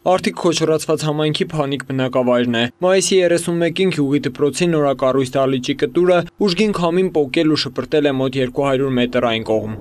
Արտիկ Քոչորացված համայնքի Փանիկ բնակավայրն է։ Մայիսի 31-ին գյուղի դպրոցի նորակառույց դահլիճի կտուրը ուժգին քամին պոկել ու շպրտել է մոտ 200 մետր այն կողմ։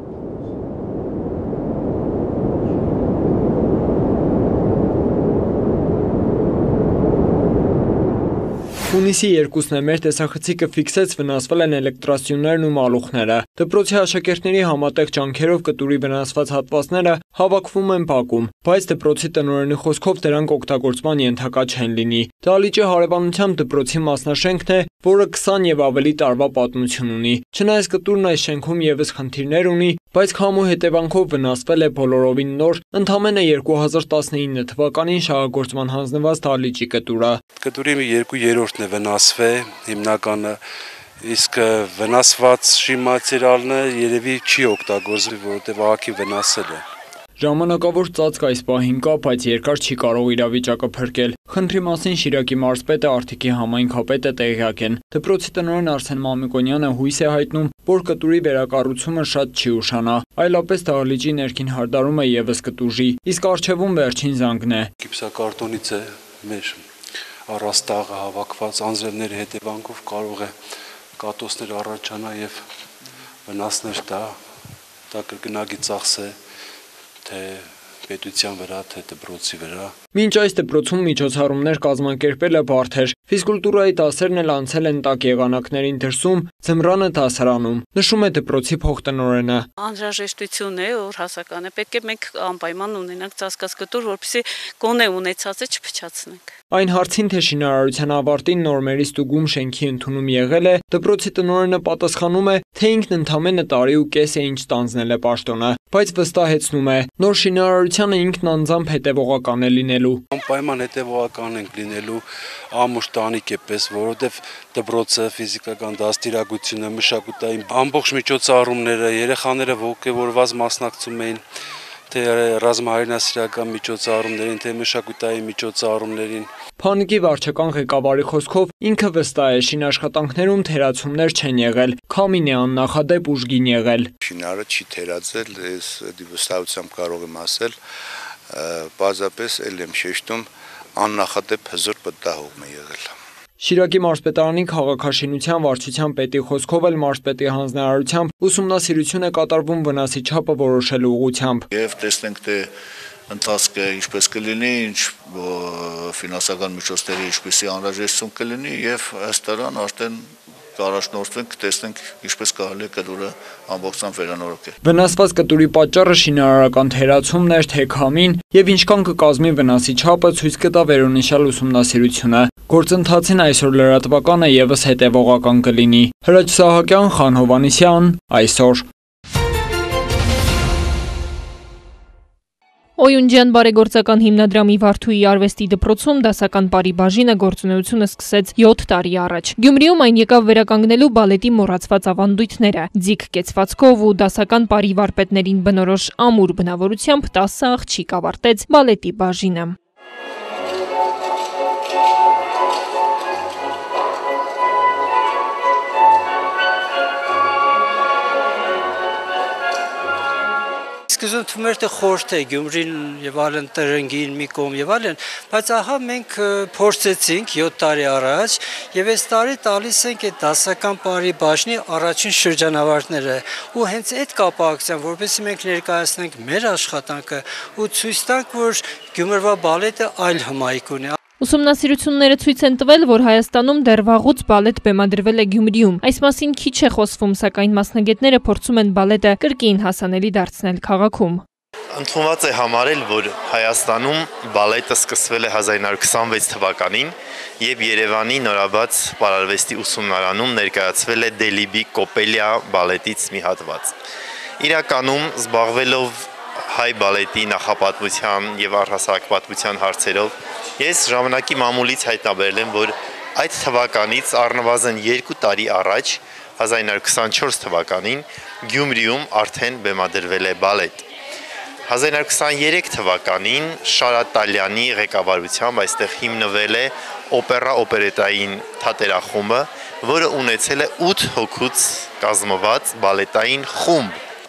Հունիսի 2-ն է մեր տեսախցիկը ֆիքսեց վնասվել են էլեկտրասյուներն ու մալուխները։ Դպրոցի աշակերտների համատեղ ջանքերով կտուրի վնասված հատվածները հավաքվում են բակում, բայց դպրոցի տնօրենի խոսքով դրանք օգտագործման ենթակա չեն լինի։ Դահլիճի հարևանությամբ դպրոցի մասնաշենքն է, որը 20 եւ ավելի տարվա պատմություն ունի։ Չնայած կտուրն այս շենքում եւս խնդիրներ ունի, բայց քամու հետևանքով վնասվել է բոլորովին նոր, ընդամենը 2019 թվականին շահագործման հանձնված դահլիճի կտուրը։ Կտուրի 2/3-ն է վնասվել, հիմնականը, իսկ վնասված մատերիալը երևի չի օգտագործվել, որովհետև ահագին վնասել է։ Ժամանակավոր ծածկ այս պահին կա, բայց երկար չի կարող իրավիճակը փրկել։ Խնդրի մասին Շիրակի մարզպետը, Արտիկի համայնքապետը տեղյակ են։ Դպրոցի տնօրեն Արսեն Մամիկոնյանը հույս է հայտնում, որ կտուրի վերակառուցումը շատ չի ուշանա, այլապես դահլիճի ներքին հարդարումը եւս կտուժի, իսկ առջևում վերջին զանգն է։ Գիպսակարտոնից է մեր առաստաղը հավաքված, անձրևների հետևանքով կարող է կատոսներ առաջանա եւ վնասներ տա, դա կրկնակի ծախս է թե պետության վրա, թե դպրոցի վրա։ Մինչ այս դպրոցում միջոցառումներ կազմակերպելը բարդ էր, ֆիզկուլտուրայի դասերն էլ անցել են տաք եղանակներին դրսում, ձմռանը դասարանում, նշում է դպրոցի փոխտնօրենը։ Անհրաժեշտություն է, որ հասական է, պետք է մենք անպայման ունենանք ծածկած կտուր, որպեսզի գոնե ունեցածը չփչացնենք։ Այն հարցին, թե շինարարության ավարտին նորմերի ստուգում շենքի ընդունում եղել է, դպրոցի տնօրենը պատասխանում է, թե ինքն ընդամենը տարի ու կես է ինչ ստանձնել է պաշտոնը, բայց վստահեցնում է, նոր շինարարությանը ինքն անձամբ հետևողական է լինելու։ Անպայման հետևողական ենք լինելու, ամուր տանիք է պես, որովհետև դպրոցը, ֆիզիկական դաստիարակությունը, մշակութային ամբողջ միջոցառումները, երեխաները ոգևորված մասնակցում էին թե ռազմահայրենասիրական միջոցառումներին, թե մշակութային միջոցառումներին։ Փանիկի վարչական ղեկավարի խոսքով ինքը վստահ է, շինաշխատանքներում թերացումներ չեն եղել, քամին է աննախադեպ ուժգին եղել։ Շինարարը չի թերացել, ես վստահությամբ կարող եմ ասել, պարզապես էլ եմ շեշտում, աննախադեպ հզոր պատահում է եղել։ Շիրակի մարզպետարանի քաղաքաշինության վարչության պետի խոսքով էլ մարզպետի հանձնարարությամբ ուսումնասիրություն է կատարվում վնասի չափը որոշելու ուղղությամբ։ Եվ տեսնենք, թե ընթացքը ինչպես կլինի, ինչ ֆինանսական միջոցների ինչպեսի անհրաժեշտություն կլինի եւ ըստ դրան արդեն առաջնորդվենք, տեսնենք ինչպես կարելի է կտուրը ամբողջությամբ վերանորոգել։ Վնասված կտուրի պատճառը շինարարական թերացումն էր, թե քամին եւ ինչքան կկազմի վնասի չափը ցույց կտա վերոնշյալ ուսումնասիրությունը։ Գործընթացին այսօր լրատվականը եւս հետևողական կլինի։ Հրաչ Սահակյան, Խան Հովանիսյան, այսօր։ Օյունջյան բարեգործական հիմնադրամի Վարդուհի արվեստի դպրոցում դասական պարի բաժինը գործունեությունը սկսեց 7 տարի առաջ։ Գյումրիում այն եկավ վերականգնելու բալետի մոռացված ավանդույթները։ Ձիգ կեցվածքով ու դասական պարի վարպետներին բնորոշ ամուր բնավորությամբ 10 աղջիկ ավարտեց բալետի բաժինը։ Սկզբում թվում էր թե խորհուրդ է Գյումրին եւ այլն տրնգին մի կողմ եւ այլն, բայց ահա մենք փորձեցինք 7 տարի առաջ եւ այս տարի տալիս ենք այդ դասական պարի բաժնի առաջին շրջանավարտները ու հենց այդ կապակցությամբ որովհետեւ մենք ներկայացնենք մեր աշխատանքը ու ցույց տանք, որ Գյումրվա բալետը այլ հմայք ունի։ Ուսումնասիրությունները ցույց են տվել, որ Հայաստանում դեռ վաղուց բալետ բեմադրվել է Գյումրիում։ Այս մասին քիչ է խոսվում, սակայն մասնագետները փորձում են բալետը կրկին հասանելի դարձնել քաղաքում։ Ընդունված է համարել, որ Հայաստանում բալետը սկսվել է 1926 թվականին եւ Երևանի նորաբաց պարարվեստի ուսումնարանում ներկայացվել է Դելիբի Կոպելիա բալետից մի հատված։ Իրականում զբաղվելով հայ բալետի նախապատմության եւ առհասարակ պատմության հարցերով ես ժամանակի մամուլից հայտնաբերել եմ, որ այդ թվականից առնվազն 2 տարի առաջ 1924 թվականին Գյումրիում արդեն բեմադրվել է բալետ։ 1923 թվականին Շարատալյանի ղեկավարությամբ այստեղ հիմնվել է օպերային թատերախումբը, որը ունեցել է 8 հոգուց կազմված բալետային խումբ։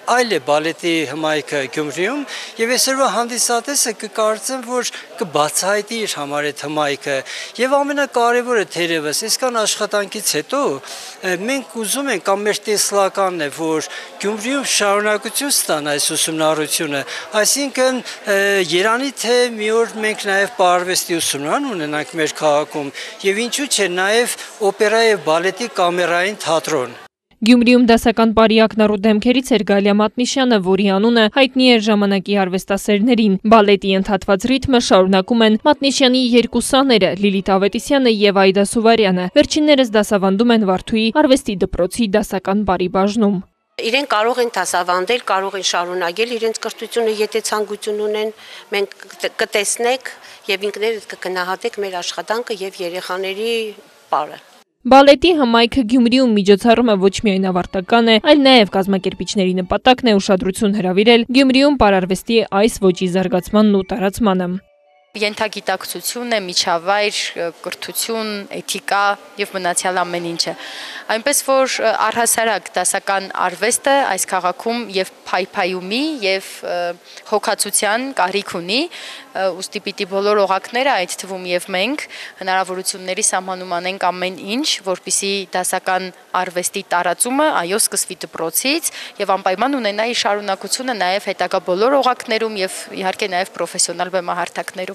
այլ է բալետի հմայքը Գյումրիում եւ այսօրվա հանդիսատեսը կկարծեմ, որ կբացահայտի իր համար այդ հմայքը եւ ամենակարևորը թերևս այսքան աշխատանքից հետո մենք ուզում ենք կամ մեր տեսլականն է, որ Գյումրիում շարունակություն ստանա այս ուսումնառությունը, այսինքն Երանի թե մի օր մենք նաեւ պարարվեստի ուսումնարան ունենանք մեր քաղաքում եւ ինչու՞ չէ նաեւ օպերա եւ բալետի կամերային թատրոն։ Գյումրիում դասական պարի ակնառու դեմքերից էր Գալիա Մատնիշյանը, որի անունը հայտնի էր ժամանակի արվեստասերներին։ Բալետի ընդհատված ռիթմը շարունակում են Մատնիշյանի երկու սաները՝ Լիլիթ Ավետիսյանը եւ Այդա Սուվարյանը։ Վերջիններս դասավանդում են Վարդուհի արվեստի դպրոցի դասական պարի բաժնում։ Իրեն կարող են դասավանդել, կարող են շարունակել իրենց կրթությունը, եթե ցանկություն ունեն, մենք կտեսնենք եւ ինքներդ կգնահատեք մեր աշխատանքը եւ երեխաների պարը։ Բալետի հմայքը Գյումրիում միջոցառումը ոչ միայն ավարտական է, այլ նաև կազմակերպիչների նպատակն է ուշադրություն հրավիրել Գյումրիում պարարվեստի այս ոճի զարգացմանն ու տարածմանը։ Ենթագիտակցություն է, միջավայր, կրթություն, էթիկա եւ մնացյալ ամեն ինչը։ Այնպես որ առհասարակ դասական արվեստը այս քաղաքում եւ փայփայումի եւ հոգացության կարիք ունի, ուստի պիտի բոլոր օղակները, այդ թվում եւ մենք, հնարավորությունների սահմանում անենք ամեն ինչ, որպիսի դասական արվեստի տարածումը այո սկսվի դպրոցից եւ անպայման ունենա իր շարունակությունը նաեւ հետագա բոլոր օղակներում եւ իհարկե նաեւ պրոֆեսիոնալ բեմահարթակներում։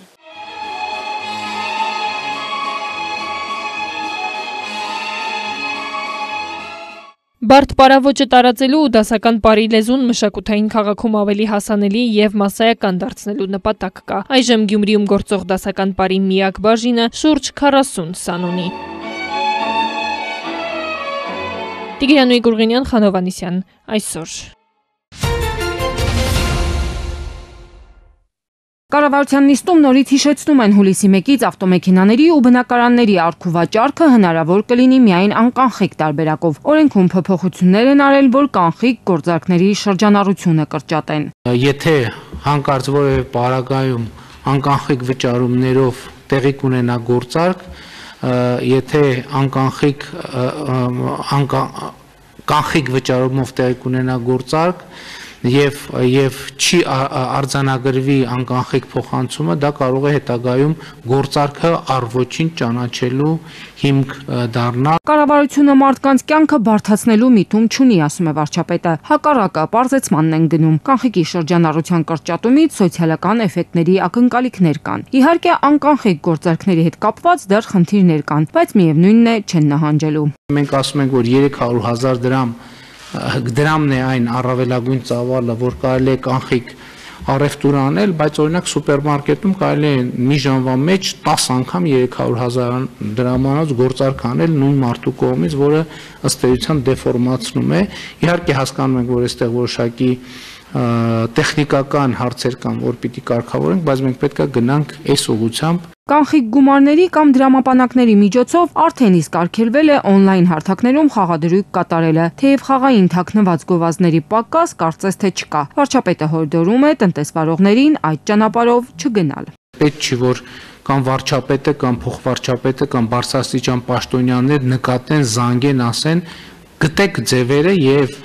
Բարդ պարավոճը տարածելու ու դասական պարի լեզուն մշակութային քաղաքում ավելի հասանելի եւ մասսայական դարձնելու նպատակ կա։ Այժմ Գյումրիում գործող դասական պարի միակ բաժինը շուրջ 40 սան ունի։ Տիգրան Գուրգենյան, Խանո Վանեսյան, այսօր։ Կառավարության նիստում նորից հիշեցնում են հուլիսի 1-ից ավտոմեքենաների ու բնակարանների առք ու վաճառքը հնարավոր կլինի միայն անկանխիկ տարբերակով։ Օրենքում փոփոխություններ են արել, որ կանխիկ գործարքների շրջանառությունը կրճատեն։ Եթե հանկարծ որևէ պարագայում անկանխիկ վճարումներով տեղի կունենա գործարք, եթե կանխիկ վճարումով տեղի կունենա գործարք, եւ չի արձանագրվի անկանխիկ փոխանցումը, դա կարող է հետագայում գործարքը առ-ոչինչ ճանաչելու հիմք դառնալ։ Կառավարությունը մարդկանց կյանքը բարդացնելու միտում չունի, ասում է վարչապետը։ Հակառակը պարզեցմանն են գնում։ Կանխիկի շրջանառության կրճատումից սոցիալական էֆեկտների ակնկալիքներ կան։ Իհարկե, անկանխիկ գործարքների հետ կապված դեռ խնդիրներ կան, բայց միևնույնն է չեն նահանջելու։ Մենք ասում ենք, որ 300,000 դրամն է այն առավելագույն ծավալը, որ կարելի է կանխիկ առևտուր անել, բայց օրինակ սուպերմարկետում կարելի է մի ժամվա մեջ 10 անգամ 300,000 դրամանոց գործարք անել նույն մարդու կողմից, որը ըստ էության դեֆորմացնում է։ Իհարկե հասկանում ենք, որ այստեղ որոշակի տեխնիկական հարցեր կան, որ պիտի կարգավորենք, բայց մենք պետք է գնանք այս ուղղությամբ։ Կանխիկ գումարների կամ դրամապանակների միջոցով արդեն իսկ արգելվել է օնլայն հարթակներում խաղադրույք կատարելը, թեև խաղային թաքնված գովազդների պակաս կարծես թե չկա։ Վարչապետը հորդորում է տնտեսվարողներին այդ ճանապարհով չգնալ։ Պետք չի, որ կամ վարչապետը, կամ փոխվարչապետը, կամ բարձրաստիճան պաշտոնյաներ նկատեն, զանգեն, ասեն, գտեք ձևերը եւ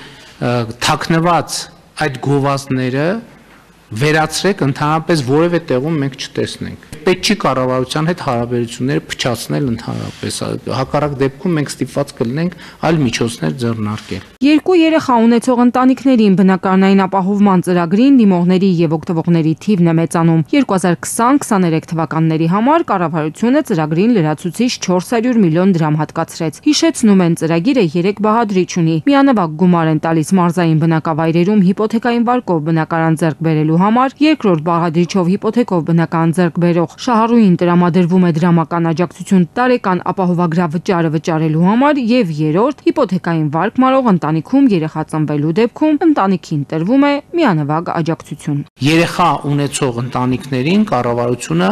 թաքնված այդ գովազդները վերացրեք, ընդհանրապես որևէ տեղում մենք չտեսնենք։ Պետք չի կառավարության հետ հարաբերությունները փչացնել ընդհանրապես։ Հակառակ դեպքում մենք ստիպված կլինենք այլ միջոցներ ձեռնարկել։ Երկու երեխա ունեցող ընտանիքներին բնակարանային ապահովման ծրագրին դիմողների եւ օգտվողների թիվն է մեծանում։ 2020-23 թվականների համար կառավարությունը ծրագրին լրացուցիչ 400 միլիոն դրամ հատկացրեց։ Հիշեցնում են, ծրագիրը 3 բաղադրիչ ունի։ Միանվագ գումար են տալիս մարզային բնակավայրերում հիպոթեկային վարկով բնակարան ձեռք բերելու համար, երկրորդ բաղադրիչով հիպոթեկով բնակարան ձեռք բերող շահառուին տրամադրվում է դրամական աջակցություն տարեկան ապահովագրավ վճարը վճարելու համար եւ երրորդ հիպոթեկային վարկ մարող ընտանիքում երեխա ծնվելու դեպքում ընտանիքին տրվում է միանվագ աջակցություն։ Երեխա ունեցող ընտանիքներին կառավարությունը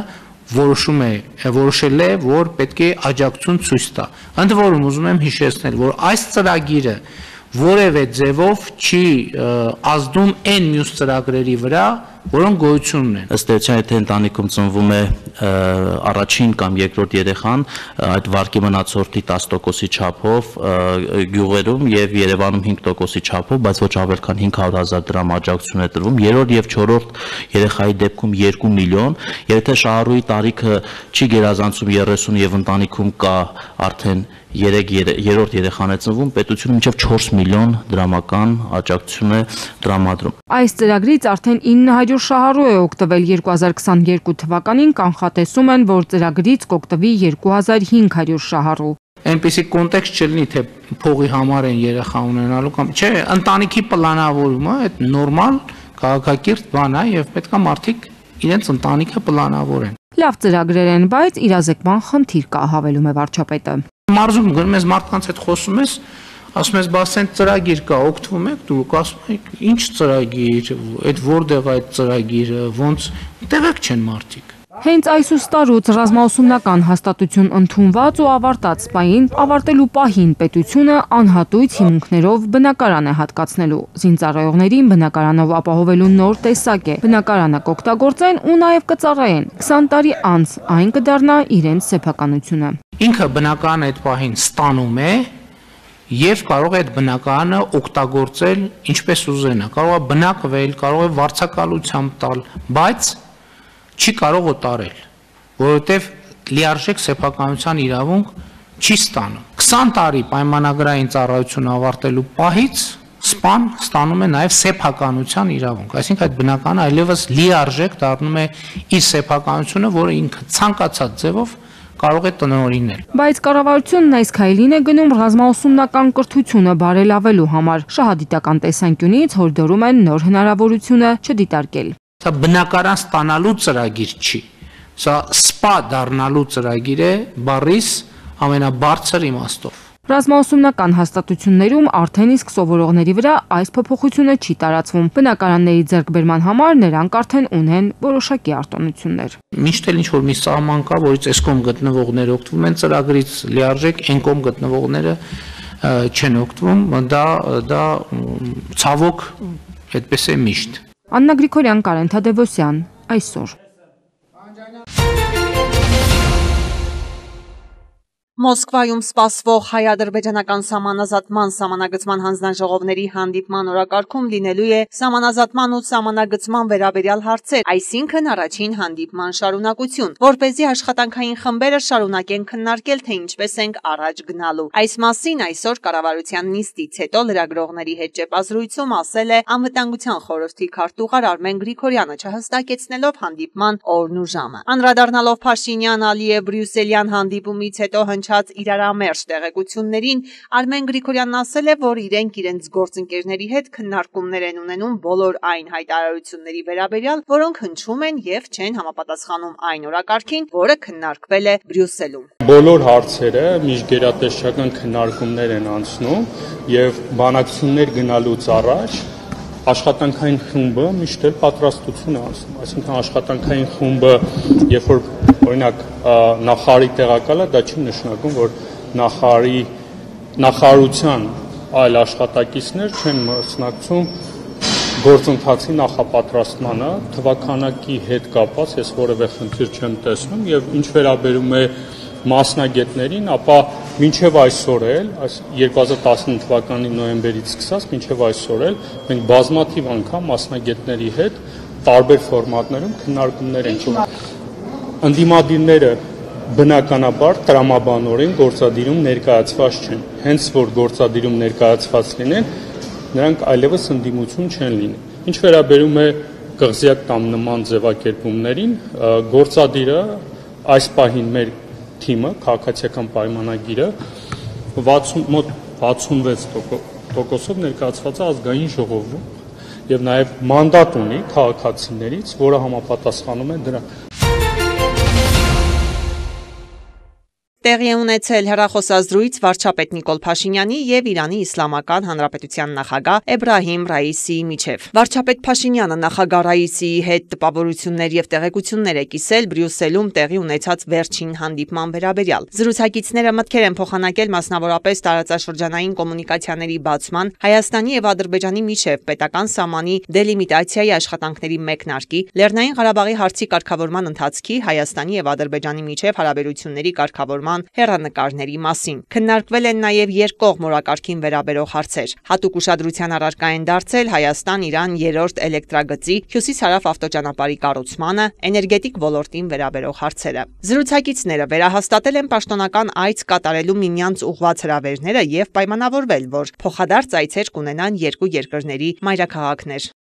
որոշել է, որ պետք է աջակցություն ցույց տա։ Ընդ որում ուզում եմ հիշեցնել, որ այս ծրագիրը որևէ ձևով չի ազդում այն մյուս ծրագրերի վրա, որոնք գոյություն ունեն։ Ըստ էության, եթե ընտանիքում ծնվում է առաջին կամ երկրորդ երեխան, այդ վարկի մնացորդի 10%-ի չափով գյուղերում եւ Երևանում 5%-ի չափով, բայց ոչ ավել քան 500,000 դրամ աջակցություն է տրվում։ Երրորդ եւ չորրորդ երեխայի դեպքում 2 միլիոն, եւ եթե շահառուի տարիքը չի գերազանցում 30 եւ ընտանիքում կա արդեն 3-րդ երեխան է ծնվում, պետությունը մինչև 4 միլիոն դրամական աջակցություն է տրամադրում։ Այս ծրագրից արդեն 900 շահառու է օգտվել 2022 թվականին, կանխատեսում են, որ ծրագրից կօգտվի 2500 շահառու։ Այնպիսի կոնտեքստ չլինի, թե փողի համար են երեխա ունենալու կամ չէ, ընտանիքի պլանավորումը այդ նորմալ քաղաքակիրթ բան է եւ պետքա մարդիկ իրենց ընտանիքը պլանավորեն։ Լավ ծրագրեր են, բայց իրազեկման խնդիր կա, հավելում է վարչապետը։ Մարզում գնում ես մարդկանց հետ խոսում ես, ասում ես բաց այն ծրագիր կա, օգտվում եք, դուք ասում եք, ինչ ծրագիր, այդ որտեղ է այդ ծրագիրը, ոնց տեղեկ չեն մարդիկ։ Հենց այս ուստարուց ռազմաուսումնական հաստատություն ընդունված ու ավարտած պահին ավարտելու պահին պետությունը անհատույց հիմունքներով բնակարան է հատկացնելու։ Զինծառայողներին բնակարանով ապահովելու նոր տեսակ է։ Բնակարանը կօգտագործեն ու նաև կծառայեն։ 20 տարի անց այն կդառնա իրենց սեփականությունը։ Ինքը բնակարանը այդ պահին ստանում է եւ կարող է այդ բնակարանը օգտագործել ինչպես ուզենա։ Կարող է բնակվել, կարող է վարձակալությամբ տալ, բայց չի կարող օտարել, որովհետև լիարժեք սեփականության իրավունք չի ստանում։ 20 տարի պայմանագրային ծառայություն ավարտելու պահից սպան ստանում է նաև սեփականության իրավունք, այսինքն այդ բնականը այլևս լիարժեք դառնում է իր սեփականությունը, որը ինքը ցանկացած ձևով կարող է տնօրինել։ Բայց կառավարությունն այս քայլին է գնում ռազմաուսումնական կրթությունը բարելավելու համար։ Շահադիտական տեսանկյունից հորդորում են նոր հնարավորությունը չդիտարկել։ Սա բնակարան ստանալու ծրագիր չի, սա սպա դառնալու ծրագիր է բառիս ամենաբարձր իմաստով։ Ռազմաուսումնական հաստատություններում արդեն իսկ սովորողների վրա այս փոփոխությունը չի տարածվում։ Բնակարանների ձեռքբերման համար նրանք արդեն ունեն որոշակի արտոնություններ։ Միշտ էլ ինչ-որ մի սահման կա, որից էսկոմ գտնվողները օգտվում են ծրագրից լիարժեք, էնկոմ գտնվողները չեն օգտվում, դա ցավոք այդպես է միշտ։ Աննա Գրիգորյան, Կարեն Թադևոսյան, այսօր։ Մոսկվայում սպասվող հայ-ադրբեջանական սահմանազատման սահմանագծման հանձնաժողովների հանդիպման օրակարգում լինելու է սահմանազատման ու սահմանագծման վերաբերյալ հարցեր, այսինքն առաջին հանդիպման շարունակություն, որպեսզի աշխատանքային խմբերը շարունակեն քննարկել, թե ինչպես ենք առաջ գնալու։ Այս մասին այսօր կառավարության նիստից հետո լրագրողների հետ ճեպազրույցում ասել է Անվտանգության խորհրդի քարտուղար Արմեն Գրիգորյանը, չհստակեցնելով հանդիպման օրն ու ժամը։ Անդրադառնալով Փաշինյան-Ալիև-Բրյուսելյան հանդիպումից հետո իրարամերժ տեղեկություններին Արմեն Գրիգորյանն ասել է, որ իրենք իրենց գործընկերների հետ քննարկումներ են ունենում բոլոր այն հայտարարությունների վերաբերյալ, որոնք հնչում են եւ չեն համապատասխանում այն օրակարգին, որը քննարկվել է Բրյուսելում։ Բոլոր հարցերը միջգերատեսչական քննարկումներ են անցնում եւ բանակցություններ գնալուց առաջ աշխատանքային խումբը միշտ էլ պատրաստություն է անցնում, այսինքն աշխատանքային խումբը, երբ որ օրինակ նախարարի տեղակալը, դա չի նշանակում, որ նախարարության այլ աշխատակիցներ չեն մասնակցում գործընթացի նախապատրաստմանը, թվականակի հետ կապված ես որևէ խնդիր չեմ տեսնում եւ ինչ վերաբերում է մասնագետներին, ապա մինչև այսօր էլ, 2019 թվականի նոյեմբերից սկսած մինչև այսօր էլ մենք բազմաթիվ անգամ մասնագետների հետ տարբեր ֆորմատներում քննարկումներ ենք ունենում։ Ընդդիմադիրները բնականաբար տրամաբանորեն գործադիրում ներկայացված չեն։ Հենց որ գործադիրում ներկայացված լինեն, նրանք այլևս ընդդիմություն չեն լինի։ Ինչ վերաբերում է կղզիակ կամ նման ձևակերպումներին, գործադիրը այս պահին մեր թիմը, քաղաքացիական պայմանագիրը մոտ 66%-ով ներկայացված է ազգային ժողովում եւ նաեւ մանդատ ունի քաղաքացիներից, որը համապատասխանում է դրան։ Տեղի է ունեցել հեռախոսազրույց վարչապետ Նիկոլ Փաշինյանի եւ Իրանի Իսլամական Հանրապետության նախագահ Էբրահիմ Ռայիսիի միջև։ Վարչապետ Փաշինյանը նախագահ Ռայիսիի հետ տպավորություններ եւ տեղեկություններ է կիսել Բրյուսելում տեղի ունեցած վերջին հանդիպման վերաբերյալ։ Զրուցակիցները մտքեր են փոխանակել մասնավորապես տարածաշրջանային կոմունիկացիաների բացման, Հայաստանի եւ Ադրբեջանի միջև պետական սահմանի դելիմիտացիայի աշխատանքների մեկնարկի, Լեռնային Ղարաբաղի հարցի կարգավորման ընթացքի, Հայաստանի եւ Ադրբեջանի միջև հարաբերությունների կարգավորման հեռանկարների մասին։ Քննարկվել են նաև երկկողմ օրակարգին վերաբերող հարցեր։ Հատուկ ուշադրության առարկա են դարձել Հայաստան-Իրան երրորդ էլեկտրագծի հյուսիս-հարավ ավտոճանապարհի կառուցմանը, էներգետիկ ոլորտին վերաբերող հարցերը։ Զրուցակիցները վերահաստատել են պաշտոնական այց կատարելու միմյանց ուղղված հրավերները եւ պայմանավորվել, որ փոխադարձ այցեր կունենան երկու երկրների մայրաքաղաքներ։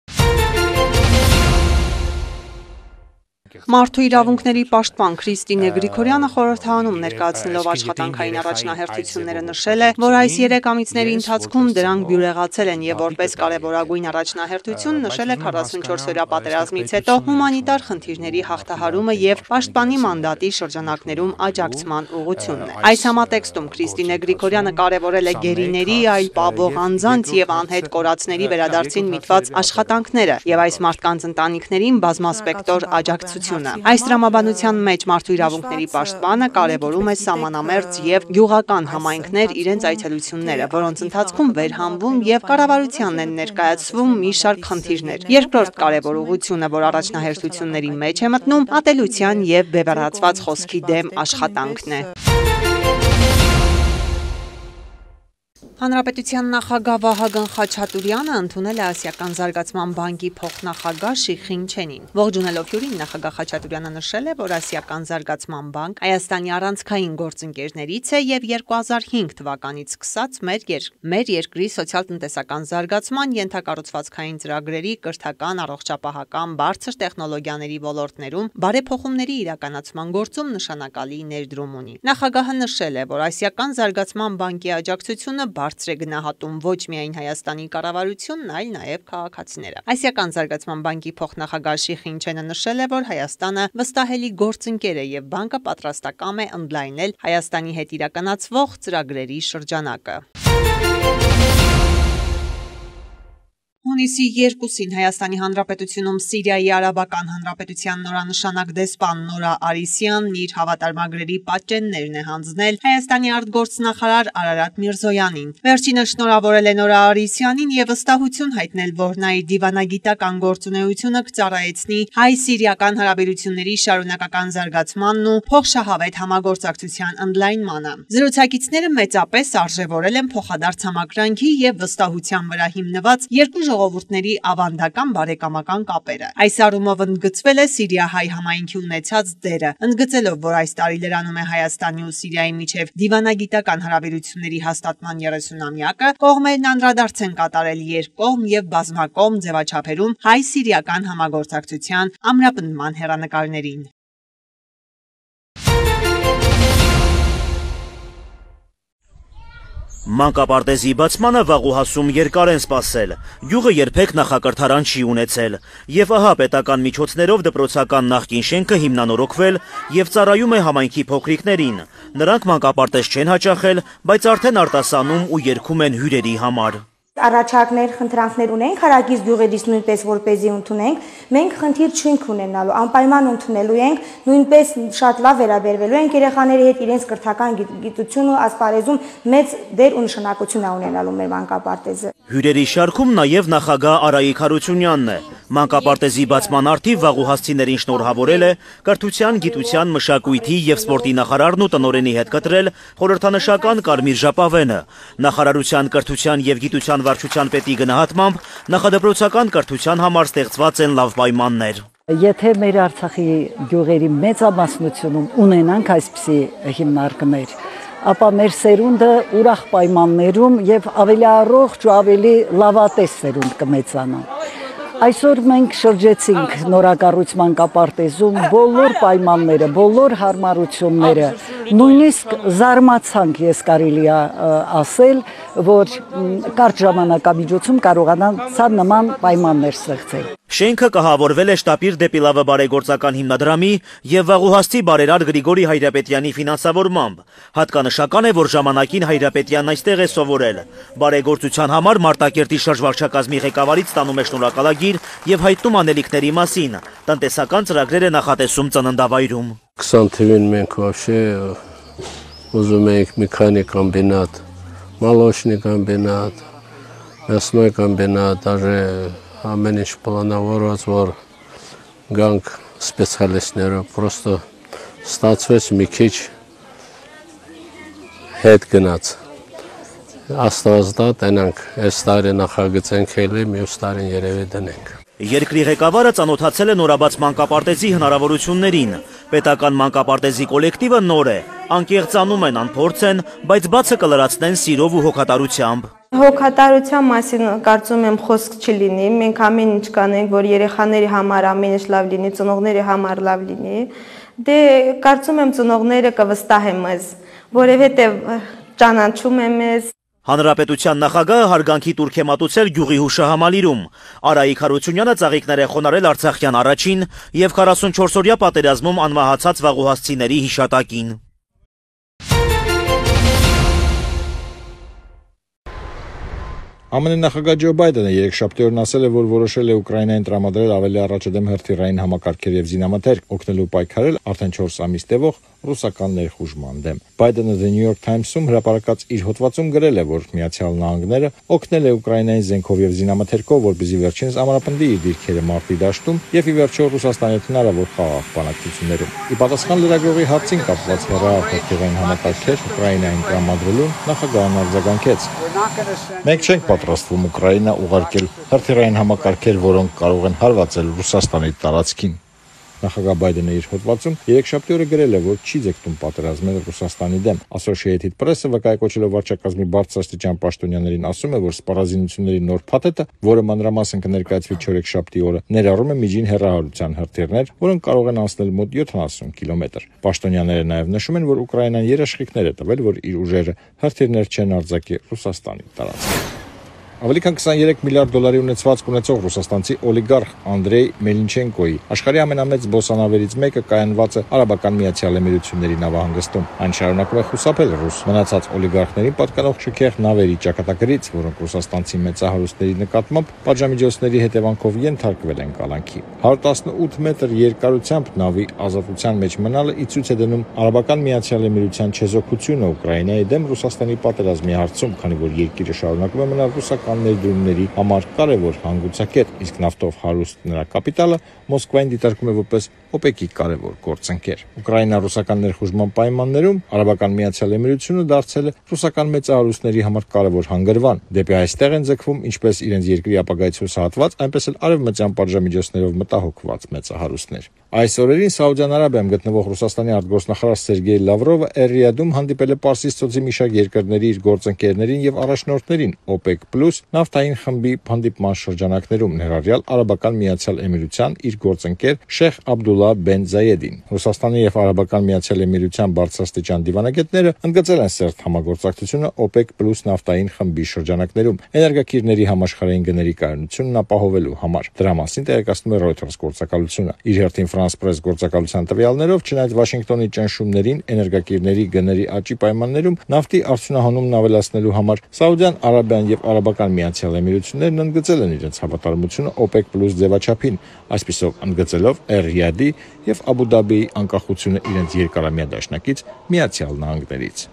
Մարդու իրավունքների պաշտպան Քրիստինե Գրիգորյանը խորհրդանում ներկայացնելով աշխատանքային առաջնահերթությունները նշել է, որ այս 3 ամիսների ընթացքում դրանք բյուրեղացել են եւ որպես կարեւորագույն առաջնահերթություն նշել է 44-օրյա պատերազմից հետո հումանիտար խնդիրների հաղթահարումը եւ պաշտպանի մանդատի շրջանակներում աջակցման ուղղությունն է։ Այս համատեքստում Քրիստինե Գրիգորյանը կարեւորել է գերիների, այլ պահվող անձանց եւ անհետ կորածների վերադարձին միտված աշխատանքները եւ այս մարդկանց ընտանիքներին բազմասպեկտոր աջակցություն։ Այս տրամաբանության մեջ մարդու իրավունքների պաշտպանը կարևորում է սահմանամերձ եւ գյուղական համայնքներ իրենց այցելությունները, որոնց ընթացքում վերհանվում եւ կառավարությանն են ներկայացվում մի շարք խնդիրներ։ Երկրորդ կարևոր ուղղությունը, որ առաջնահերթությունների մեջ է մտնում, ատելության եւ բևեռացված խոսքի դեմ աշխատանքն է։ Հանրապետության նախագահ Վահագն Խաչատուրյանը ընդունել է Ասիական զարգացման բանկի փոխնախագահ Շիխին Չենին։ Ողջունելով հյուրին նախագահ Խաչատուրյանը նշել է, որ Ասիական զարգացման բանկ Հայաստանի առանցքային գործընկերներից է եւ 2005 թվականից սկսած մեր երկրի սոցիալ-տնտեսական զարգացման, ենթակառուցվածքային ծրագրերի, կրթական, առողջապահական, բարձր տեխնոլոգիաների ոլորտներում բարեփոխումների իրականացման գործում նշանակալի ներդրում ունի։ Նախագահը նշել է, որ Ասիական զարգացման բանկի աջակցությունը բարձր է գնահատում ոչ միայն Հայաստանի կառավարությունն, այլ նաև քաղաքացիները։ Ասիական զարգացման բանկի փոխնախագահ Շիխին Չենը նշել է, որ Հայաստանը վստահելի գործընկեր է եւ բանկը պատրաստակամ է ընդլայնել Հայաստանի հետ իրականացվող ծրագրերի շրջանակը։ Հունիսի 2-ին Հայաստանի Հանրապետությունում Սիրիայի Արաբական Հանրապետության նորանշանակ դեսպան Նորա Արիսյանն իր հավատարմագրերի պատճեններն է հանձնել Հայաստանի արտգործնախարար Արարատ Միրզոյանին։ Վերջինը շնորհավորել է Նորա Արիսյանին եւ վստահություն հայտնել, որ նա իր դիվանագիտական գործունեությունը կծառայեցնի հայ-սիրիական հարաբերությունների շարունակական զարգացմանն ու փոխշահավետ համագործակցության ընդլայնմանը։ Զրուցակիցները մեծապես արժևորել են փոխադարձ համակրանքի եւ վստահության վրա հիմնված երկու ժողովուրդների ավանդական բարեկամական կապերը։ Այս առումով ընդգծվել է Սիրիա-հայ համայնքի ունեցած դերը, ընդգծելով, որ այս տարի լրանում է Հայաստանի ու Սիրիայի միջև դիվանագիտական հարաբերությունների հաստատման 30-ամյակը, կողմերն անդրադարձ են կատարել երկկողմ եւ բազմակողմ ձևաչափերում հայ-սիրիական համագործակցության ամրապնդման հեռանկարներին։ Մանկապարտեզի բացմանը Վաղուհասում երկար են սպասել, գյուղը երբեք նախակրթարան չի ունեցել, եւ ահա պետական միջոցներով դպրոցական նախկին շենքը հիմնանորոգվել եւ ծառայում է համայնքի փոքրիկներին։ Նրանք մանկապարտեզ չեն հաճախել, բայց արդեն արտասանում ու երգում են հյուրերի համար։ Առաջարկներ, խնդրանքներ ունենք, հարակից գյուղերից նույնպես որպեսզի ընդունենք, մենք խնդիր չենք ունենալու, անպայման ընդունելու ենք, նույնպես շատ լավ վերաբերվելու ենք երեխաների հետ, իրենց կրթական գիտությունը ասպարեզում մեծ դեր ու նշանակություն է ունենալու մեր մանկապարտեզը։ Հյուրերի շարքում նաև նախագահ Արայիկ Հարությունյանն է։ Մանկապարտեզի բացման արդիվ վաղուհասցիներին շնորհավորել է կրթության, գիտության, մշակույթի եւ սպորտի նախարարն ու տնօրենի հետ կտրել խորհրդանշական կարմիր ժապավենը։ Նախարարության կրթության եւ գիտության վարչության պետի գնահատմամբ նախադպրոցական կրթության համար ստեղծված են լավ պայմաններ։ Եթե մեր Արցախի գյուղերի մեծամասնությունում ունենանք այսպիսի հիմնարկներ, ապա մեր սերունդը ուրախ պայմաններում եւ ավելի առողջ ու ավելի լավատես սերունդ կմեծանա։ Այսօր մենք շրջեցինք նորակառուցման կապարտեզում բոլոր պայմանները, բոլոր հարմարությունները, նույնիսկ զարմացանք, ես կարելի է ասել, որ կարճ ժամանակամիջոցում կարողանան նման պայմաններ ստեղծել։ Շենքը կահավորվել է Շտապիր դեպի լավը բարեգործական հիմնադրամի եւ Վաղուհասցի բարերար Գրիգորի Հայրապետյանի ֆինանսավորմամբ։ Հատկանշական է, որ ժամանակին Հայրապետյանն այստեղ է սովորել։ Բարեգործության համար Մարտակերտի շրջվարչակազմի ղեկավարից ստանում է շնորհակալագիր եւ հայտնում անելիքների մասին։ Տնտեսական ծրագրեր է նախատեսում ծննդավայրում։ 20 թվականին մենք вообще ուզում ենք մի քանի կոմբինատ, մոլոշնի կոմբինատ, мясной կոմբինատ, даже ամեն ինչ պլանավորված, որ գանք սպեցիալիստներով, պրոստը ստացվեց մի քիչ հետ գնաց։ Աստված դա տենանք, այս տարի նախագծենք էլի, մյուս տարին երևի դնենք։ Երկրի ղեկավարը ծանոթացել է նորաբաց մանկապարտեզի հնարավորություններին։ Պետական մանկապարտեզի կոլեկտիվը նոր է, անկեղծանում են, անփորձ են, բայց բացը կլրացնեն սիրով ու հոգատարությամբ։ Հոգատարության մասին կարծում եմ խոսք չլինի, մենք ամեն ինչ կանենք, որ երեխաների համար ամեն ինչ լավ լինի, ծնողների համար լավ լինի։ Դե կարծում եմ ծնողները կվստահեն մեզ, որովհետև ճանաչում են մեզ։ Հանրապետության նախագահը հարգանքի տուրք է մատուցել գյուղի հուշահամալիրում։ Արայիկ Հարությունյանը ծաղիկներ է խոնարհել Արցախյան առաջին եւ 44-օրյա պատերազմում անմահացած վաղուհասցիների հիշատակին։ ԱՄՆ նախագահ Ջո Բայդենը երեքշաբթի օրն ասել է, որ որոշել է Ուկրաինային տրամադրել ավելի առաջադեմ հրթիռային համակարգեր եւ զինամթերք, օգնելու պայքարել արդեն 4 ամիս տևող ռուսական ներխուժման դեմ։ Բայդենը The New York Times-ում հրապարակած իր հոդվածում գրել է, որ Միացյալ Նահանգները օգնել է Ուկրաինային զենքով եւ զինամթերքով, որպեսզի վերջինս ամրապնդի իր դիրքերը մարտի դաշտում եւ ի վերջո Ռուսաստանի հնարավոր խաղաղ բանակցություններում։ Ի պատասխան լրագրողի հարցին կապված հրթիռային համակարգեր Ուկրաինային տրամադրելուն նախագահն արձագանքեց. Մենք չենք պատրաստվում Ուկրաինա ուղարկել հրթիռային համակարգեր, որոնք կարող են հարվածել Ռուսաստանի տարածքին։ Նախագահ Բայդենը իր հոդվածում երեքշաբթի օրը գրել է, որ չի ձգտում պատերազմել Ռուսաստանի դեմ։ Associated Press-ը վկայակոչելով վարչակազմի բարձրաստիճան պաշտոնյաներին ասում է, որ սպառազինությունների նոր փաթեթը, որը մանրամասն կներկայացվի չորեքշաբթի օրը, ներառում է միջին հեռահարության հրթիռներ, որոնք կարող են անցնել մոտ 70 կիլոմետր։ Պաշտոնյաները նաև նշում են, որ Ուկրաինան երաշխիքներ է տվել, որ իր ուժերը հրթիռներ չեն արձակի Ռուսաստանի տարածքում։ Ավելի քան 23 միլիարդ դոլարի ունեցվածք ունեցող ռուսաստանցի օլիգարխ Անդրեյ Մելինչենկոյի աշխարհի ամենամեծ բոսանավերից մեկը կայանված է Արաբական Միացյալ Էմիրությունների նավահանգստում։ Այն շարունակում է խուսափել ռուս մնացած օլիգարխներին պատկանող շքեղ նավերի ճակատագրից, որոնք ռուսաստանցի մեծահարուստների նկատմամբ պատժամիջոցների հետևանքով ենթարկվել են կալանքի։ 118 մետր երկարությամբ նավի ազատության մեջ մնալը ի ցույց է դնում Արաբական Միացյալ Էմիրության չեզոքությունը Ուկրաինայի դեմ Ռուսաստանի պատերազմի հարցում, քանի որ երկիրը շարունակում է մնալ ռուսական ներդրումների համար կարևոր հանգուցակետ, իսկ նավթով հարուստ նրա կապիտալը Մոսկվային դիտարկում է որպես OPEC-ի կարևոր գործընկեր։ Ուկրաինա-ռուսական ներխուժման պայմաններում Արաբական Միացյալ Էմիրությունը դարձել է ռուսական մեծահարուստների համար կարևոր հանգրվան։ Դեպի այստեղ են ձգվում ինչպես իրենց երկրի ապագայից հուսահատված, այնպես էլ արևմտյան պատժամիջոցներով մտահոգված մեծահարուստներ։ Այս օրերին Սաուդյան Արաբիայում գտնվող Ռուսաստանի արտգործնախարար Սերգեյ Լավրովը Էրիադում հանդիպել է Պարսից ծոցի մի շարք երկրների իր գործընկերներին եւ առաջնորդներին OPEC+ նավթային խմբի հանդիպման շրջանակներում, ներառյալ Արաբական Միացյալ Էմիրության իր գործընկեր Շեխ Աբդուլլա Բեն Զայեդին։ Ռուսաստանի եւ Արաբական Միացյալ Էմիրության բարձրաստիճան դիվանագետները ընդգծել են սերտ համագործակցությունը OPEC+ նավթային խմբի շրջանակներում էներգակիրների համաշխարհային գների կայունությունն ապահովելու համար։ Դրա մասին տեղեկացնում է Reuters գործակալությունը։ Իր հերթին France Press գործակալության տվյալներով, չնայած Վաշինգտոնի ճնշումներին էներգակիրների գների աճի պայմաններում նավթի արդյունահանումն ավելացնելու համար Սաուդյան Արաբիան եւ Արաբական Միացյալ Էմիրություններն ընդգծել են իրենց հավատարմությունը OPEC+ ձևաչափին, այսպիսով ընդգծելով Էրիադի եւ Աբու Դաբիի անկախությունը իրենց երկարամյա դաշնակից Միացյալ Նահանգներից։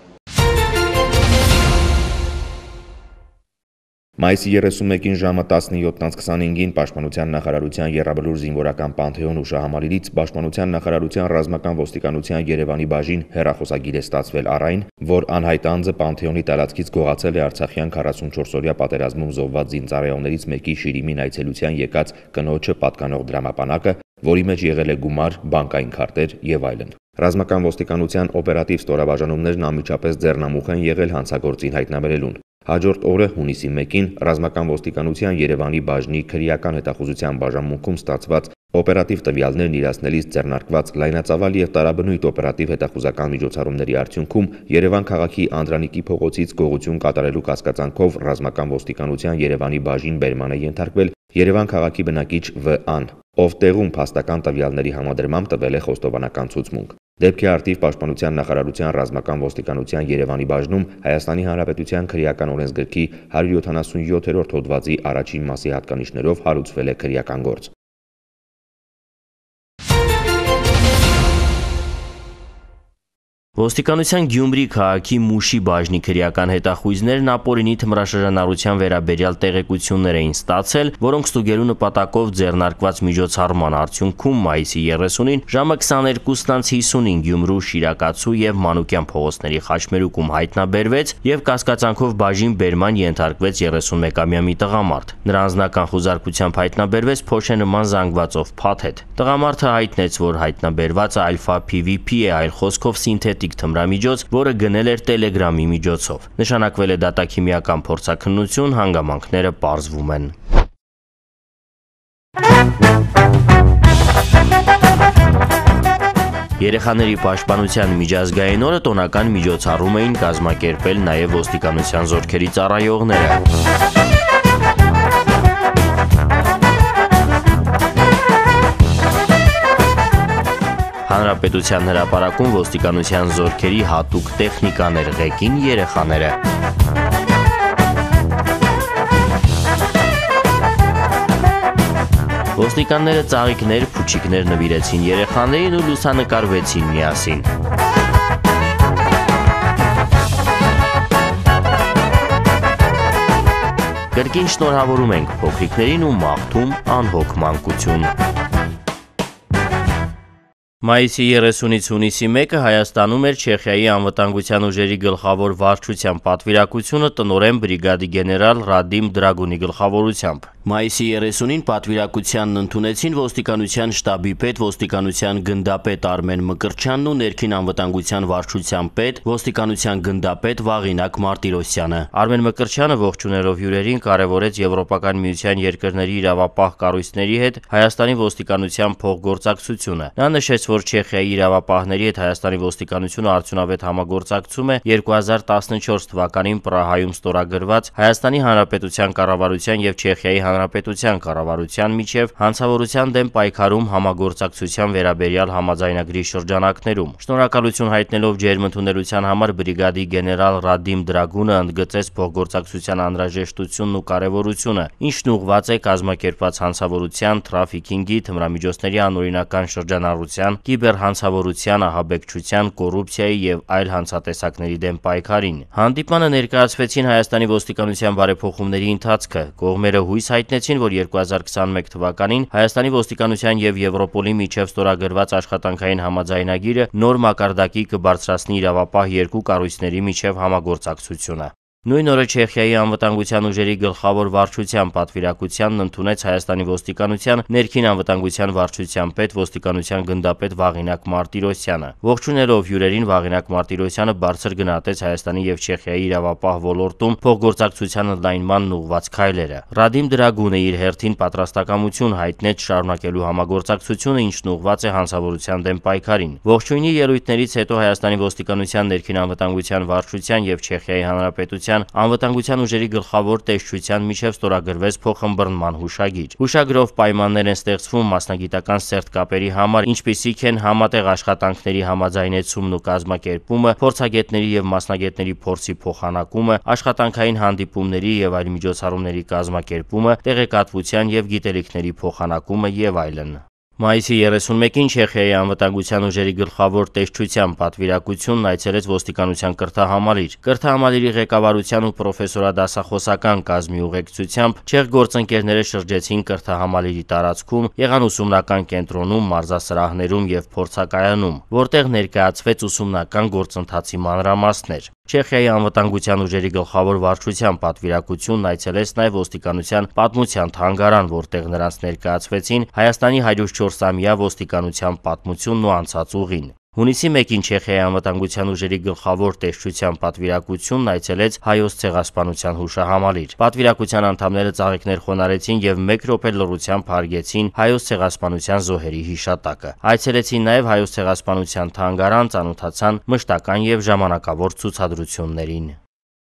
Մայիսի 31-ին ժամը 17:25-ին Պաշտպանության նախարարության Եռաբլուր զինվորական Պանթեոն հուշահամալիրից Պաշտպանության նախարարության ռազմական ոստիկանության Երևանի բաժին հեռախոսագիր է ստացվել առ այն, որ անհայտ անձը Պանթեոնի տարածքից գողացել է Արցախյան 44-օրյա պատերազմում զոհված զինծառայողներից մեկի Շիրիմին այցելության եկած կնոջը պատկանող դրամապանակը, որի մեջ եղել է գումար, բանկային քարտեր եւ այլն։ Ռազմական ոստիկանության օպերատիվ ստորաբաժանումներն անմիջապես ձեռնամուխ են եղել հանցագործին հայտնաբերելուն։ Հաջորդ օրը հունիսի 1-ին ռազմական ոստիկանության Երևանի բաժնի քրեական հետախուզության բաժանմունքում ստացված Օպերատիվ տվյալներն իրացնելիս ձեռնարկված լայնածավալ եւ տարաբնույթ օպերատիվ հետախուզական միջոցառումների արդյունքում Երևան քաղաքի Անդրանիկի փողոցից գողություն կատարելու կասկածանքով ռազմական ոստիկանության Երևանի բաժին բերման է ենթարկվել Երևան քաղաքի բնակիչ V-ան, ով տեղում փաստական տվյալների համադրմամբ տվել է խոստովանական ցուցմունք։ Դեպքի արդիվ Պաշտպանության նախարարության ռազմական ոստիկանության Երևանի բաժնում Հայաստանի Հանրապետության քրեական օրենսգրքի 177-րդ հոդվածի առաջին մասի հատկանիշներով հարուցվել է քրեական գործ։ Ոստիկանության Գյումրի քաղաքի Մուշի բաժնի քրեական հետախույզներն ապօրինի թմրաշրջանառության վերաբերյալ տեղեկություններ էին ստացել, որոնք ստուգելու նպատակով ձեռնարկված միջոցառման արդյունքում մայիսի 30-ին ժամը 22:50-ին Գյումրու Շիրակացու եւ Մանուկյան փողոցների խաչմերուկում հայտնաբերվեց եւ կասկածանքով բաժին բերման ենթարկվեց 31-ամյա մի տղամարդ։ Նրա անձնական խուզարկությամբ հայտնաբերվեց փոշենման զանգվածով փաթեթ։ Տղամարդը հայտնեց, որ հայտնաբերվածը Alpha PVP է, այլ խոսքով սինթետիկ թմրամիջոց, որը գնել էր Telegram-ի միջոցով։ Նշանակվել է դատաքիմիական փորձաքննություն, հանգամանքները պարզվում են։ Երեխաների պաշտպանության միջազգային օրը տոնական միջոցառում էին կազմակերպել նաև ոստիկանության զորքերի ծառայողները։ Հանրապետության հրապարակում ոստիկանության զորքերի հատուկ տեխնիկաներ ղեկին երեխաները։ Ոստիկանները ծաղիկներ, փուչիկներ նվիրեցին երեխաներին ու լուսանկարվեցին միասին։ Կրկին շնորհավորում ենք փոքրիկներին ու մաղթում անհոգ մանկություն։ Մայիսի 30-ից հունիսի 1-ը Հայաստանում էր Չեխիայի անվտանգության ուժերի գլխավոր վարչության պատվիրակությունը տնօրեն բրիգադի գեներալ Ռադիմ Դրագունի գլխավորությամբ։ Մայիսի 30-ին պատվիրակությանն ընդունեցին ոստիկանության շտաբի պետ, ոստիկանության գնդապետ Արմեն Մկրտչյանն ու ներքին անվտանգության վարչության պետ, ոստիկանության գնդապետ Վաղինակ Մարտիրոսյանը։ Արմեն Մկրտչյանը ողջունելով հյուրերին կարևորեց Եվրոպական միության երկրների իրավապահ կառույցների հետ Հայաստանի ոստիկանության փոխգործակցությունը։ Նա նշեց, որ Չեխիայի իրավապահների հետ Հայաստանի ոստիկանությունը արդյունավետ համագործակցում է 2014 թվականին Պրահայում ստորագրված Հայաստանի Հանրապետության կառավարության եւ Չեխիայի Հանրապետության կառավարության միջև հանցավորության դեմ պայքարում համագործակցության վերաբերյալ համաձայնագրի շրջանակներում։ Շնորհակալություն հայտնելով ջերմ ընդունելության համար բրիգադի գեներալ Ռադիմ Դրագունը ընդգծեց փոխգործակցության անհրաժեշտությունն ու կարևորությունը, ինչն ուղղված է կազմակերպված հանցավորության, թրաֆիքինգի, թմրամիջոցների անօրինական շրջանառության, կիբերհանցավորության, ահաբեկչության, կոռուպցիայի եւ այլ հանցատեսակների դեմ պայքարին։ Հանդիպմանը ներկայացվեցին Հայաստանի ոստիկանության բարեփոխումների ընթացքը։ Կողմերը հույս հայտնեցին, որ 2021 թվականին Հայաստանի ոստիկանության եւ Եվրոպոլի միջև ստորագրված աշխատանքային համաձայնագիրը նոր մակարդակի կբարձրացնի իրավապահ երկու կառույցների միջև համագործակցությունը։ Նույն օրը Չեխիայի անվտանգության ուժերի գլխավոր վարչության պատվիրակությանն ընդունեց Հայաստանի ոստիկանության ներքին անվտանգության վարչության պետ, ոստիկանության գնդապետ Վաղինակ Մարտիրոսյանը։ Ողջունելով հյուրերին Վաղինակ Մարտիրոսյանը բարձր գնահատեց Հայաստանի եւ Չեխիայի իրավապահ ոլորտում փոխգործակցության ընդլայնմանն ուղղված քայլերը։ Ռադիմ Դրագունը իր հերթին պատրաստակամություն հայտնեց շարունակելու համագործակցությունը, ինչն ուղղված է հանցավորության դեմ պայքարին։ Ողջույնի ելույթներից հետո Հայաստանի ոստիկանության ներքին անվտանգության վարչության եւ Չեխիայի Հանրապետության անվտանգության ուժերի գլխավոր տեսչության միջև ստորագրվեց փոխըմբռնման հուշագիր։ Հուշագրով պայմաններ են ստեղծվում մասնագիտական սերտ կապերի համար, ինչպիսիք են համատեղ աշխատանքների համաձայնեցումն ու կազմակերպումը, փորձագետների եւ մասնագետների փորձի փոխանակումը, աշխատանքային հանդիպումների եւ այլ միջոցառումների կազմակերպումը, տեղեկատվության եւ գիտելիքների փոխանակումը եւ այլն։ Մայիսի 31-ին Չեխիայի անվտանգության ուժերի գլխավոր տեսչության պատվիրակությունն այցելեց ոստիկանության կրթահամալիր։ Կրթահամալիրի ղեկավարության ու պրոֆեսորադասախոսական կազմի ուղեկցությամբ չեխ գործընկերները շրջեցին կրթահամալիրի տարածքում, եղան ուսումնական կենտրոնում, մարզասրահներում եւ փորձակայանում, որտեղ ներկայացվեց ուսումնական գործընթացի մանրամասներ։ Չեխիայի անվտանգության ուժերի գլխավոր վարչության պատվիրակությունն այցելեց նաև ոստիկանության պատմության թանգարան, որտեղ նրանց ներկայացվեցին Հայաստանի 104-ամյա ոստիկանության պատմությունն ու անցած ուղին։ Հունիսի 1-ին Չեխիայի անվտանգության ուժերի գլխավոր տեսչության պատվիրակությունն այցելեց Հայոց ցեղասպանության հուշահամալիր։ Պատվիրակության անդամները ծաղիկներ խոնարհեցին եւ 1 րոպե լռությամբ հարգեցին Հայոց ցեղասպանության զոհերի հիշատակը։ Այցելեցին նաեւ Հայոց ցեղասպանության թանգարան, ծանոթացան մշտական եւ ժամանակավոր ցուցադրություններին։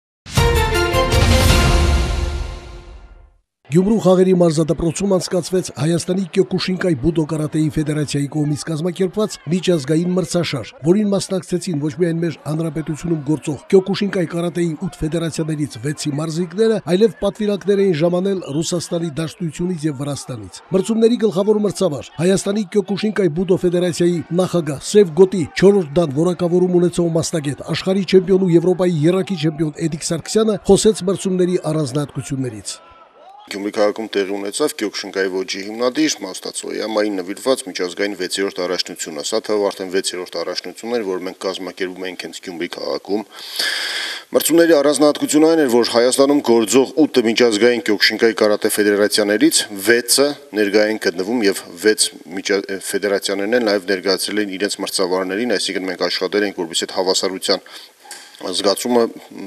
Գյումրու խաղերի մարզադպրոցում անցկացվեց Հայաստանի Կյոկուշինկայ բուդո կարատեի ֆեդերացիայի կողմից կազմակերպված միջազգային մրցաշար, որին մասնակցեցին ոչ միայն մեր հանրապետությունում գործող Կյոկուշինկայ կարատեի 8 ֆեդերացիաներից 6-ի մարզիկները, այլև պատվիրակներ էին ժամանել Ռուսաստանի Դաշնությունից եւ Վրաստանից։ Մրցումների գլխավոր մրցավար Հայաստանի Կյոկուշինկայ բուդո ֆեդերացիայի նախագահ Սև Գոտի 4-րդ դան որակավորում ունեցող մասնագետ աշխարհի չեմպիոն ու Եվրոպայի եռակի չեմպիոն Էդիկ Սարգսյանը խոսեց մրցումների առանձնահատկություններից։ Գյումրի քաղաքում տեղի ունեցավ Կյոկուշինկայի ոճի հիմնադիր Մաստացոյամային նվիրված միջազգային 6-րդ առաջնությունը։ Սա թվով արդեն 6-րդ առաջնությունն էր, որ մենք կազմակերպում ենք հենց Գյումրի քաղաքում։ Մրցումների առանձնահատկությունը այն էր, որ Հայաստանում գործող 8 միջազգային Կյոկուշինկայի կարատե ֆեդերացիաներից 6-ը ներկայ են գտնվում եւ 6 ֆեդերացիաներն են նաև ներկայացրել են իրենց մրցավարներին, այսինքն մենք աշխատել ենք, որպեսզի այդ հավասարության զգացումը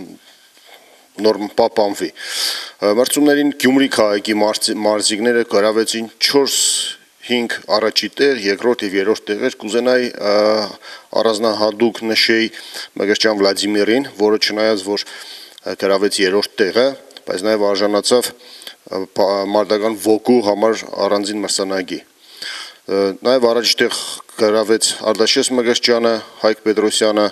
նոր պահպանվի։ Մրցումներին Գյումրի քաղաքի մարզիկները գրավեցին 4-5 առաջի տեղ, երկրորդ եւ երրորդ տեղեր։ Կուզենայի առանձնահատուկ նշեի Մգրչյան Վլադիմիրին, որը չնայած որ գրավեց երրորդ տեղը, բայց նաեւ արժանացավ մարտական ոգու համար առանձին մրցանակի։ Նաեւ առաջ տեղ գրավեց Արտաշես Մգրչյանը, Հայկ Պետրոսյանը,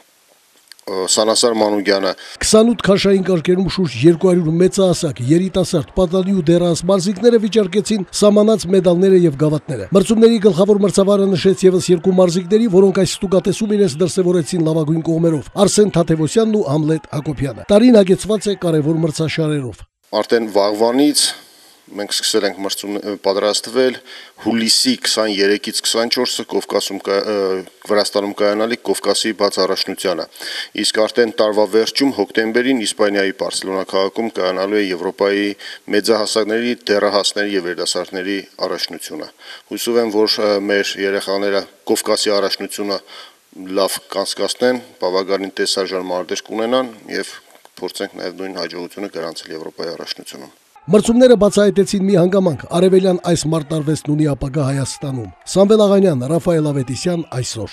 Սանասար Մանուկյանը 28 քաշային կարգերում շուրջ 200 մեծահասակ, երիտասարդ, պատանի ու դեռահաս մարզիկները վիճարկեցին սահմանած մեդալները եւ գավաթները։ Մրցումների գլխավոր մրցավարը նշեց եւս 2 մարզիկների, որոնք այս ստուգատեսում իրենց դրսևորեցին լավագույն կողմերով՝ Արսեն Թաթևոսյանն ու Համլետ Հակոբյանը։ Տարին հագեցված է կարևոր մրցաշարերով։ Արդեն վաղվանից մենք սկսել ենք պատրաստվել հուլիսի 23-ից 24-ը Կովկասում Վրաստանում կայանալիք Կովկասի բաց առաջնությանը։ Իսկ արդեն տարվա վերջում հոկտեմբերին Իսպանիայի Բարսելոնա քաղաքում կայանալու է Եվրոպայի մեծահասակների, դեռահասների եւ երիտասարդների առաջնությունը։ Հուսով եմ, որ մեր երեխաները Կովկասի առաջնությունը լավ կանցկացնեն, բավականին տեսարժան մարտեր կունենան եւ փորձենք նաեւ նույն հաջողությունը գրանցել Եվրոպայի առաջնությունում։ Մրցումները բացահայտեցին մի հանգամանք արևելյան այս մարտարվեստն ունի ապագա Հայաստանում։ Սամվել Աղանյան, Ռաֆայել Ավետիսյան, այսօր։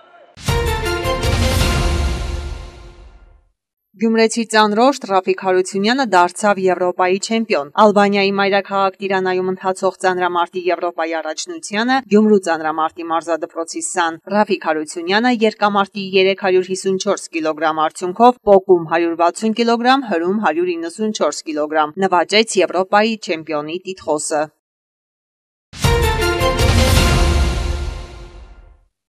Գյումրեցի ծանրոշտ Ռաֆիկ Հարությունյանը դարձավ Եվրոպայի չեմպիոն։ Ալբանիայի մայրաքաղաք Տիրանայում ընթացող ծանրամարտի Եվրոպայի առաջնությանը Գյումրու ծանրամարտի մարզադպրոցի սան Ռաֆիկ Հարությունյանը երկամարտի 354 կիլոգրամ արդյունքով, պոկում 160 կիլոգրամ, հրում 194 կիլոգրամ նվաճեց Եվրոպայի չեմպիոնի տիտղոսը։